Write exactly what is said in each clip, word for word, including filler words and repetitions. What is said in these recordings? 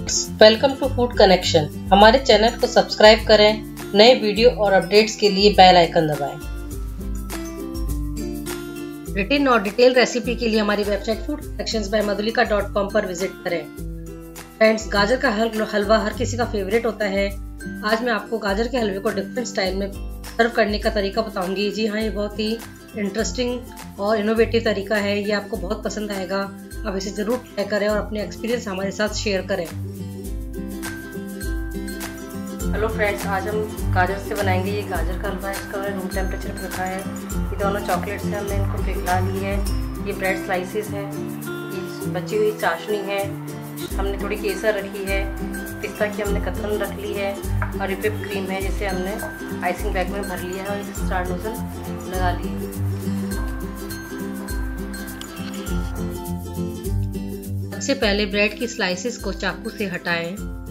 Welcome to food connection. हमारे channel को subscribe करें, नए वीडियो और अपडेट्स के लिए बेल आइकन दबाएं। रिटिन और डिटेल रेसिपी के लिए हमारी website food connections by Madhulika dot com पर विजिट करें। फ्रेंड्स, गाजर का हलवा हर किसी का फेवरेट होता है। आज मैं आपको गाजर के हलवे को डिफरेंट स्टाइल में सर्व करने का तरीका बताऊंगी। जी हाँ, ये बहुत ही इंटरेस्टिंग और इनोवेटिव तरीका है। ये आपको बहुत पसंद आएगा। आप इसे जरूर ट्राई करें और अपने एक्सपीरियंस हमारे साथ शेयर करें। हेलो फ्रेंड्स, आज हम गाजर से बनाएंगे ये गाजर का हलवा। इसका मैंने रूम टेम्परेचर पर रखा है। ये दोनों चॉकलेट्स हैं, हमने इनको पिघला ली है। ये ब्रेड स्लाइसेस हैं, ये बची हुई चाशनी है, हमने थोड़ी केसर रखी है, पिस्ता की हमने कतरन रख ली है और ये व्हिप क्रीम है जिसे हमने आइसिंग बैग में भर लिया है और इसे स्टार नोजल लगा ली है। सबसे पहले ब्रेड की स्लाइसेस को चाकू से हटाएं।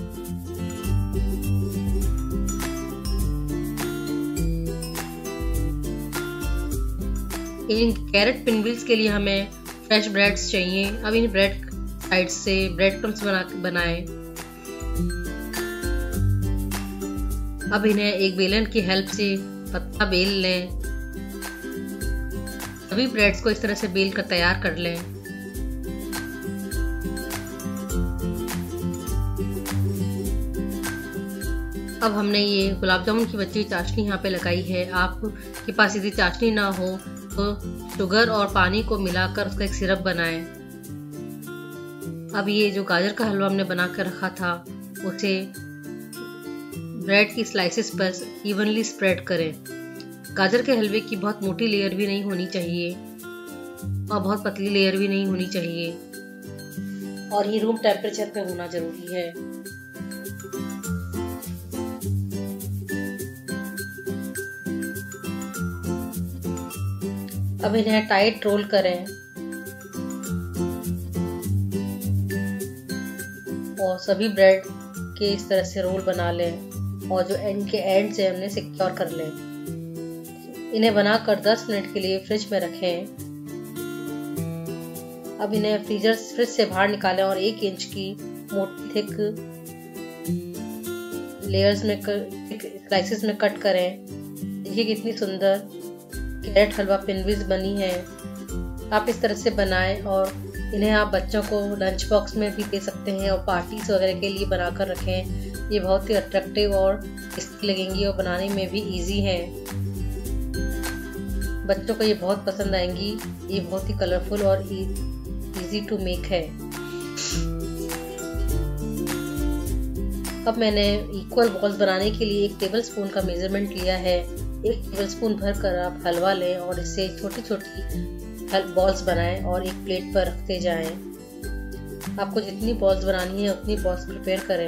इन कैरेट पिनविल्स के लिए हमें फ्रेश ब्रेड्स चाहिए। अब इन ब्रेड साइड से ब्रेड क्रम्स बना बनाएं। अब इन्हें एक बेलन की हेल्प से पत्ता बेल लें। सभी ब्रेड्स को इस तरह से बेल कर तैयार कर लें। अब हमने ये गुलाब जामुन की बची हुई चाशनी यहाँ पे लगाई है। आपके पास यदि चाशनी ना हो तो शुगर और पानी को मिलाकर उसका एक सिरप बनाएं। अब ये जो गाजर का हलवा हमने बना कर रखा था उसे ब्रेड की स्लाइसेस पर इवनली स्प्रेड करें। गाजर के हलवे की बहुत मोटी लेयर भी नहीं होनी चाहिए और बहुत पतली लेयर भी नहीं होनी चाहिए और ये रूम टेम्परेचर पे होना जरूरी है। अब इन्हें टाइट रोल करें और सभी ब्रेड के इस तरह से रोल बना लें और जो एंड के एंड से हमने सिक्योर कर लें। इन्हें बनाकर दस मिनट के लिए फ्रिज में रखें। अब इन्हें फ्रीजर फ्रिज से बाहर निकालें और एक इंच की मोटी थिक लेयर्स में स्लाइसेस में कट करें। देखिए कितनी सुंदर कैरेट हलवा पिनविल्स बनी है। आप इस तरह से बनाएं और इन्हें आप बच्चों को लंच बॉक्स में भी दे सकते हैं और पार्टीज वगैरह के लिए बनाकर रखें। ये बहुत ही अट्रैक्टिव और टेस्टी लगेंगी और बनाने में भी इजी है। बच्चों को ये बहुत पसंद आएंगी। ये बहुत ही कलरफुल और इजी टू मेक है। अब मैंने इक्वल बॉल्स बनाने के लिए एक टेबल स्पून का मेजरमेंट लिया है। एक टेबल स्पून भर कर आप हलवा लें और इससे छोटी छोटी बॉल्स बनाएं और एक प्लेट पर रखते जाएं। आपको जितनी बॉल्स बनानी है उतनी बॉल्स प्रिपेयर करें।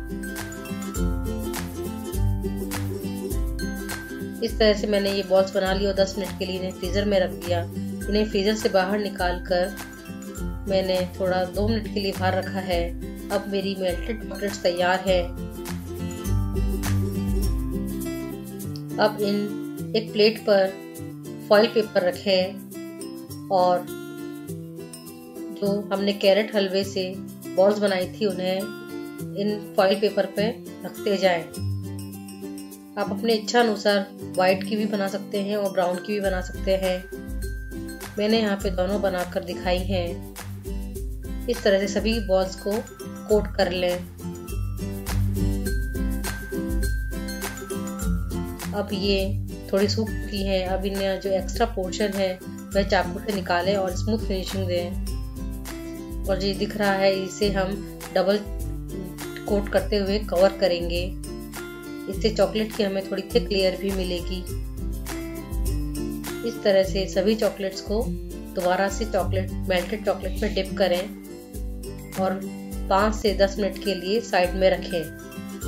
इस तरह से मैंने ये बॉल्स बना ली और दस मिनट के लिए इन्हें फ्रीजर में रख दिया। इन्हें फ्रीजर से बाहर निकाल कर मैंने थोड़ा दो मिनट के लिए बाहर रखा है। अब मेरी मेल्टेड चॉकलेट्स तैयार है। अब इन एक प्लेट पर फॉइल पेपर रखें और जो हमने कैरेट हलवे से बॉल्स बनाई थी उन्हें इन फॉइल पेपर पे रखते जाएं। आप अपने इच्छा अनुसार वाइट की भी बना सकते हैं और ब्राउन की भी बना सकते हैं। मैंने यहाँ पे दोनों बनाकर दिखाई हैं। इस तरह से सभी बॉल्स को कोट कर लें। अब ये थोड़ी सूख चुकी है। अब इन्हें जो एक्स्ट्रा पोर्शन है वह चाकू से निकालें और स्मूथ फिनिशिंग दें। और ये दिख रहा है, इसे हम डबल कोट करते हुए कवर करेंगे। इससे चॉकलेट की हमें थोड़ी थिक लेयर भी मिलेगी। इस तरह से सभी चॉकलेट्स को दोबारा से चॉकलेट मेल्टेड चॉकलेट में डिप करें और पाँच से दस मिनट के लिए साइड में रखें।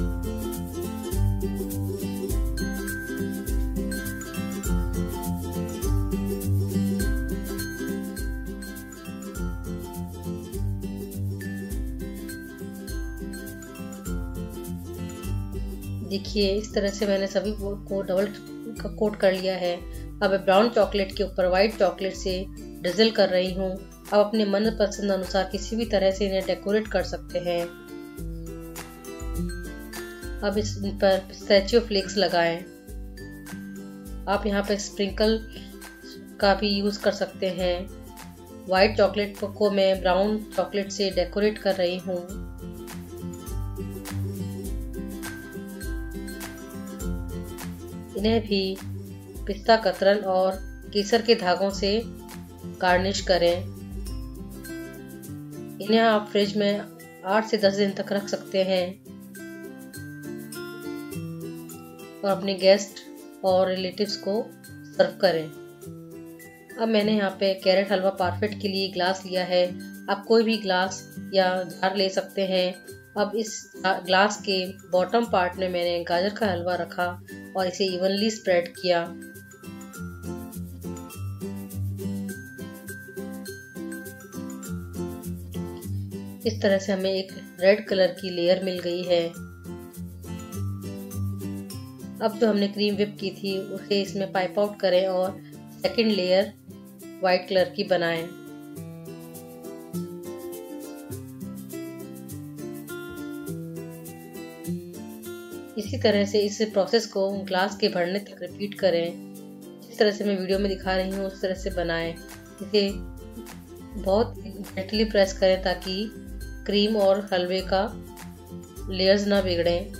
देखिए इस तरह से मैंने सभी को डबल कोट कर लिया है। अब ब्राउन चॉकलेट के ऊपर व्हाइट चॉकलेट से ड्रिजल कर रही हूँ। आप अपने मन पसंद अनुसार किसी भी तरह से इन्हें डेकोरेट कर सकते हैं। अब इस पर पिस्ताचियो फ्लेक्स लगाएं। आप यहाँ पे स्प्रिंकल का भी यूज कर सकते हैं। व्हाइट चॉकलेट को मैं ब्राउन चॉकलेट से डेकोरेट कर रही हूँ। इन्हें भी पिस्ता कतरन और केसर के धागों से गार्निश करें। इन्हें आप फ्रिज में आठ से दस दिन तक रख सकते हैं और अपने गेस्ट और रिलेटिव्स को सर्व करें। अब मैंने यहाँ पे कैरेट हलवा पारफेक्ट के लिए ग्लास लिया है। आप कोई भी ग्लास या जार ले सकते हैं। अब इस ग्लास के बॉटम पार्ट में मैंने गाजर का हलवा रखा और इसे इवनली स्प्रेड किया। इस तरह से हमें एक रेड कलर की लेयर मिल गई है। अब जो हमने क्रीम व्हिप की थी उसे इसमें पाइप आउट करें और सेकंड लेयर व्हाइट कलर की बनाएं। इसी तरह से इस प्रोसेस को ग्लास के भरने तक रिपीट करें। जिस तरह से मैं वीडियो में दिखा रही हूँ उस तरह से बनाएं। इसे बहुत जेंटली प्रेस करें ताकि क्रीम और हलवे का लेयर्स ना बिगड़ें।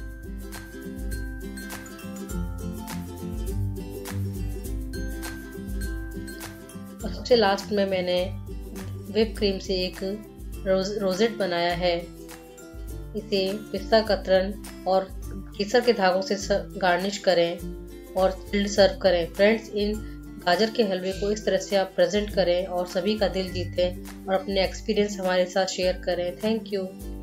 और सबसे लास्ट में मैंने व्हिप क्रीम से एक रोज रोजेट बनाया है। इसे पिस्ता कतरन और केसर के धागों से गार्निश करें और चिल्ड सर्व करें। फ्रेंड्स, इन गाजर के हलवे को इस तरह से आप प्रेजेंट करें और सभी का दिल जीतें और अपने एक्सपीरियंस हमारे साथ शेयर करें। Thank you.